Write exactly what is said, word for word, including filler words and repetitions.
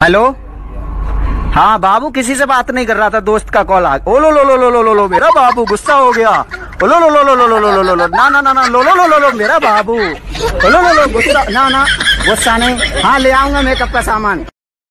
Hello. हाँ बाबू, किसी से बात नहीं कर रहा था, दोस्त का कॉल आ। ओ लो लो लो लो लो लो लो मेरा बाबू गुस्सा हो गया। ओ लो लो लो लो लो लो लो लो लो ना ना ना ना लो लो लो लो लो मेरा बाबू। ओ लो लो लो गुस्सा ना ना गुस्सा नहीं। हाँ ले आऊंगा मेकअप का सामान।